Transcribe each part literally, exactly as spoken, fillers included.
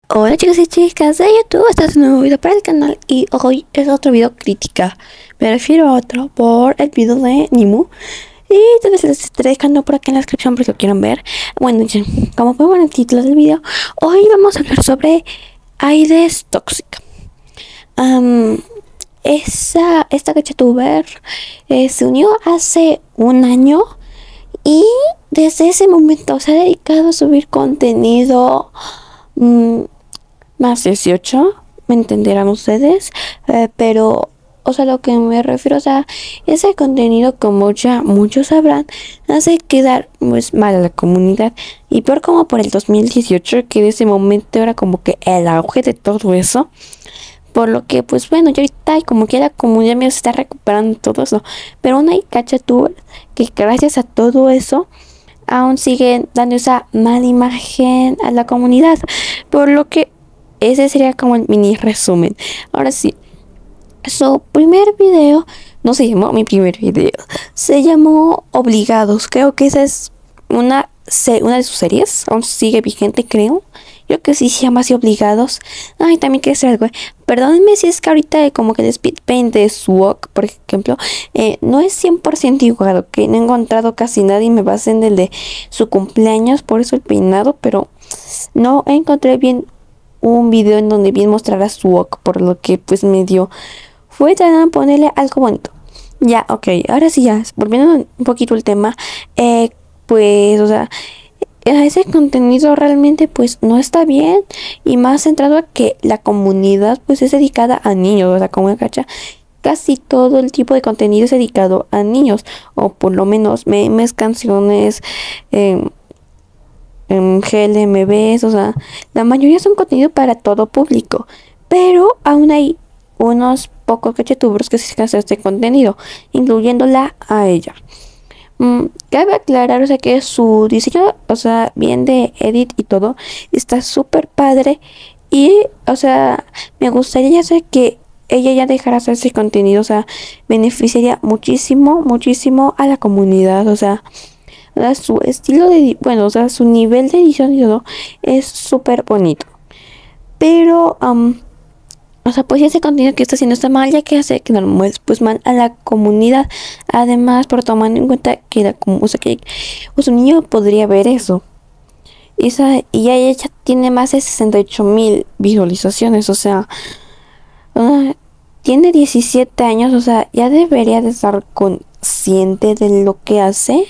Hola chicos y chicas de YouTube, este es un nuevo video para el canal y hoy es otro video crítica. Me refiero a otro por el video de Nimu y entonces les estaré dejando por aquí en la descripción por si lo quieren ver. Bueno, ya, como pueden ver en el título del video, hoy vamos a hablar sobre Aides tóxica. Um, esa, esta youtuber eh, se unió hace un año y desde ese momento se ha dedicado a subir contenido mmm, más dieciocho, me entenderán ustedes, eh, pero, o sea, lo que me refiero, o sea, ese contenido, como ya muchos sabrán, hace quedar pues mal a la comunidad, y peor como por el dos mil dieciocho, que en ese momento era como que el auge de todo eso, por lo que, pues bueno, ya ahorita como que la comunidad me está recuperando todo eso, pero aún hay cachatubers que gracias a todo eso, aún siguen dando esa mala imagen a la comunidad, por lo que ese sería como el mini resumen. Ahora sí, su primer video no se llamó mi primer video, se llamó Obligados. Creo que esa es una, una de sus series, aún sigue vigente, creo. Yo que sí se llama así, Obligados. Ay, también quiero decir algo. Perdónenme si es que ahorita como que el speed paint de Swok, por ejemplo, eh, no es cien por ciento igual, que no he encontrado casi nada y me basé en el de su cumpleaños, por eso el peinado, pero no encontré bien un video en donde bien mostrara su wok, por lo que pues me dio fue tratando de ponerle algo bonito. Ya, ok, ahora sí, ya volviendo un poquito al tema, eh, pues, o sea, ese contenido realmente pues no está bien, y más centrado a que la comunidad pues es dedicada a niños, o sea, como cacha, casi todo el tipo de contenido es dedicado a niños, o por lo menos memes, canciones, eh, en G L M Bs, o sea, la mayoría son contenido para todo público, pero aún hay unos pocos cachetubers que sí hacen este contenido, incluyéndola a ella. Mm, cabe aclarar, o sea, que su diseño, o sea, bien de edit y todo, está súper padre, y, o sea, me gustaría hacer que ella ya dejara hacer ese contenido, o sea, beneficiaría muchísimo, muchísimo a la comunidad, o sea, o sea, su estilo de, bueno, o sea, su nivel de edición y todo es súper bonito. Pero, um, o sea, pues ese contenido que está haciendo está mal, ya que hace que no pues mal a la comunidad. Además, por tomar en cuenta que la, o sea, que pues, un niño podría ver eso. Y, esa, y ya ella tiene más de sesenta y ocho mil visualizaciones, o sea, uh, tiene diecisiete años, o sea, ya debería de estar consciente de lo que hace.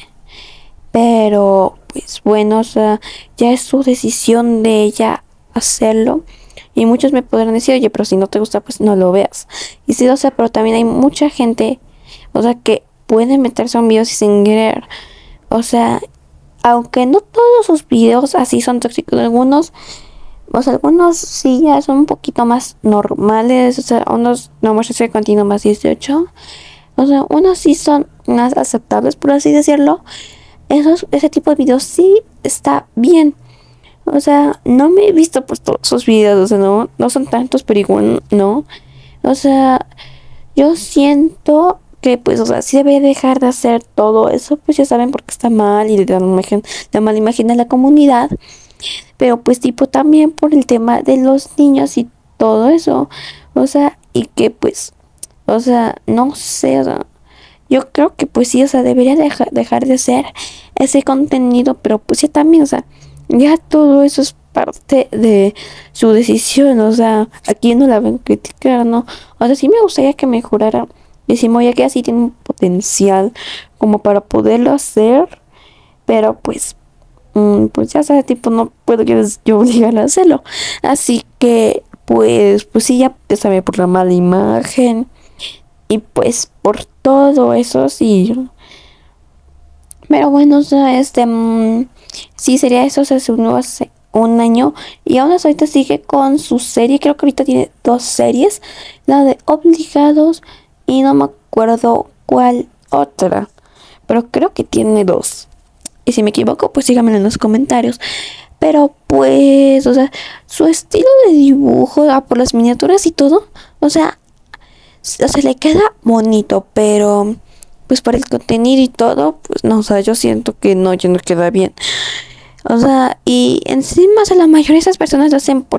Pero, pues bueno, o sea, ya es su decisión de ella hacerlo. Y muchos me podrán decir, oye, pero si no te gusta, pues no lo veas. Y sí, o sea, pero también hay mucha gente, o sea, que puede meterse a un video sin querer. O sea, aunque no todos sus videos así son tóxicos, algunos, o sea, algunos sí ya son un poquito más normales, o sea, unos no muestran ese contenido más dieciocho. O sea, unos sí son más aceptables, por así decirlo. Esos, ese tipo de videos sí está bien. O sea, no me he visto pues todos sus videos, o sea, no, no son tantos, pero igual no. O sea, yo siento que pues, o sea, sí debe dejar de hacer todo eso, pues ya saben porque está mal y le dan imagen, la mala imagen a la comunidad. Pero pues tipo también por el tema de los niños y todo eso. O sea, y que pues, o sea, no sé, o sea, yo creo que pues sí, o sea, debería dejar, dejar de hacer ese contenido, pero pues sí también, o sea, ya todo eso es parte de su decisión, o sea, aquí no la ven criticar, ¿no? O sea, sí me gustaría que mejorara, decimos ya que así tiene un potencial como para poderlo hacer, pero pues, mm, pues ya sabes, tipo, no puedo yo, yo obligarla a hacerlo, así que, pues, pues sí, ya te sabe por la mala imagen. Y pues por todo eso sí. Pero bueno, o sea, este mmm, sí sería eso, o sea, se unió hace un año. Y aún así ahorita sigue con su serie. Creo que ahorita tiene dos series. La de Obligados y no me acuerdo cuál otra. Pero creo que tiene dos. Y si me equivoco, pues síganme en los comentarios. Pero pues, o sea, su estilo de dibujo, ah, por las miniaturas y todo, o sea, o sea, le queda bonito, pero pues por el contenido y todo, pues no, o sea, yo siento que no, ya no queda bien. O sea, y encima, o sea, la mayoría de esas personas lo hacen por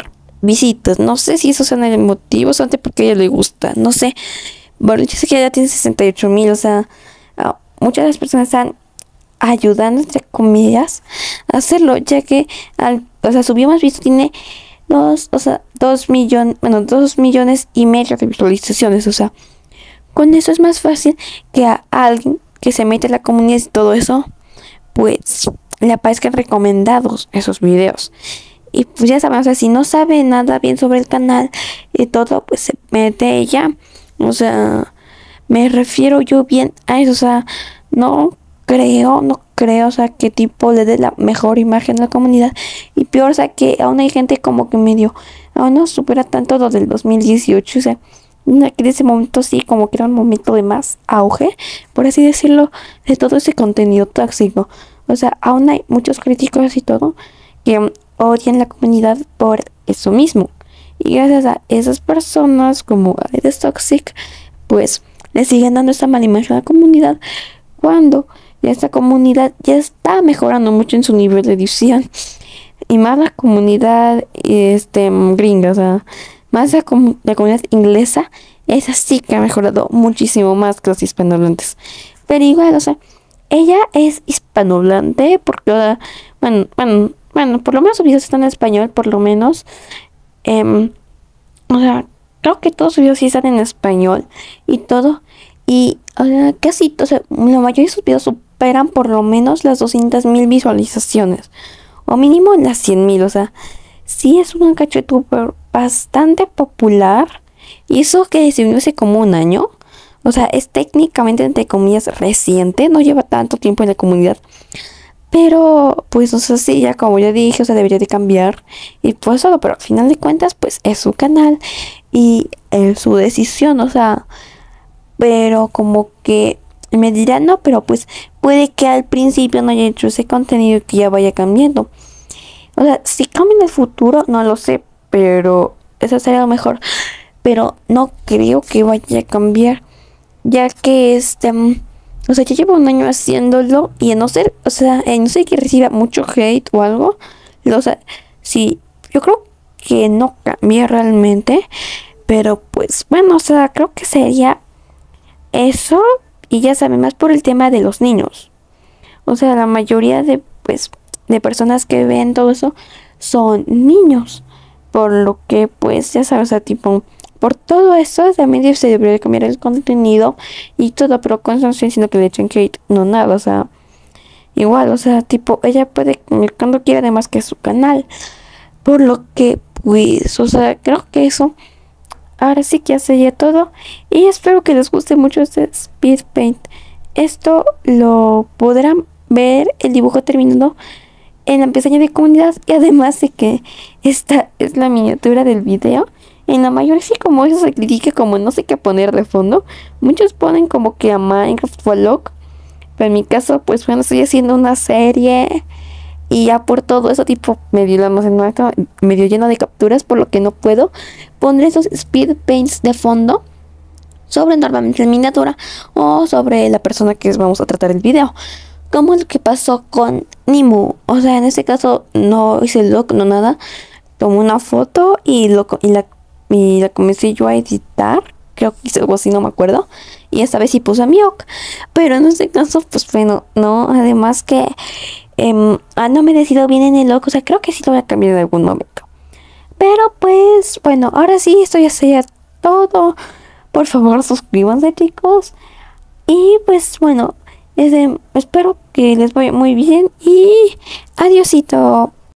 visitas. No sé si esos son el motivo, solamente porque a ella le gusta, no sé. Bueno, yo sé que ella tiene sesenta y ocho mil, o sea, ah, muchas de las personas están ayudando, entre comillas, a hacerlo, ya que, al, o sea, su video más visto tiene dos, o sea, dos millones, bueno, dos millones y medio de visualizaciones, o sea, con eso es más fácil que a alguien que se mete en la comunidad y todo eso, pues, le aparezcan recomendados esos videos. Y pues ya saben, o sea, si no sabe nada bien sobre el canal y todo, pues se mete ella. O sea, me refiero yo bien a eso, o sea, no creo, no creo, o sea, que tipo le dé la mejor imagen a la comunidad. Y peor, o sea, que aún hay gente como que medio, aún no supera tanto lo del dos mil dieciocho, o sea, que de ese momento sí, como que era un momento de más auge, por así decirlo, de todo ese contenido tóxico. O sea, aún hay muchos críticos y todo que odian la comunidad por eso mismo. Y gracias a esas personas como Aides Toxic, pues le siguen dando esta mala imagen a la comunidad cuando esta comunidad ya está mejorando mucho en su nivel de edición. Y más la comunidad este, gringa, o sea, más la, comu la comunidad inglesa, esa sí que ha mejorado muchísimo más que los hispanohablantes. Pero igual, o sea, ella es hispanohablante porque, o sea, bueno, bueno, bueno, por lo menos sus videos están en español, por lo menos. Eh, o sea, creo que todos sus videos sí están en español y todo. Y, o sea, casi, o sea, la mayoría de sus videos superan por lo menos las doscientas mil visualizaciones. O mínimo las cien mil, o sea, sí es un cachetuber bastante popular. Y eso que se vino hace como un año. O sea, es técnicamente, entre comillas, reciente. No lleva tanto tiempo en la comunidad. Pero, pues, o sea, sí, ya como ya dije, o sea, debería de cambiar. Y pues solo, pero al final de cuentas, pues, es su canal. Y es su decisión, o sea. Pero como que me dirán, no, pero pues, puede que al principio no haya hecho ese contenido y que ya vaya cambiando. O sea, si cambia en el futuro, no lo sé, pero eso sería lo mejor. Pero no creo que vaya a cambiar, ya que este, mm, o sea, ya llevo un año haciéndolo y a no ser, o sea, a no ser que reciba mucho hate o algo, o sea, sí, yo creo que no cambia realmente, pero pues bueno, o sea, creo que sería eso y ya saben, más por el tema de los niños. O sea, la mayoría de, pues, de personas que ven todo eso son niños. Por lo que, pues, ya sabes, o sea, tipo, por todo eso también se debería cambiar el contenido y todo, pero con eso no estoy diciendo que le echen hate, no nada, o sea, igual, o sea, tipo, ella puede comer cuando quiera, además que es su canal. Por lo que, pues, o sea, creo que eso ahora sí que ya sería todo. Y espero que les guste mucho este Speed Paint. Esto lo podrán ver el dibujo terminado en la pestaña de comunidad. Y además de que esta es la miniatura del video. En la mayoría sí, como eso se critica como no sé qué poner de fondo. Muchos ponen como que a Minecraft Vlog. Pero en mi caso, pues bueno, estoy haciendo una serie. Y ya por todo eso, tipo, medio, medio lleno de capturas, por lo que no puedo poner esos speed paints de fondo sobre normalmente la miniatura o sobre la persona que vamos a tratar el video. Como lo que pasó con Nimu. O sea, en este caso no hice el look, no nada. Tomé una foto y, lo, y, la, y la comencé yo a editar. Creo que hice algo así, no me acuerdo. Y esta vez sí puse a Miok. Pero en este caso, pues bueno, no. Además que eh, ah, no me decido bien en el look. O sea, creo que sí lo voy a cambiar en algún momento. Pero pues, bueno, ahora sí, esto ya sería todo. Por favor, suscríbanse, chicos. Y pues, bueno, este, espero que les vaya muy bien. Y adiosito.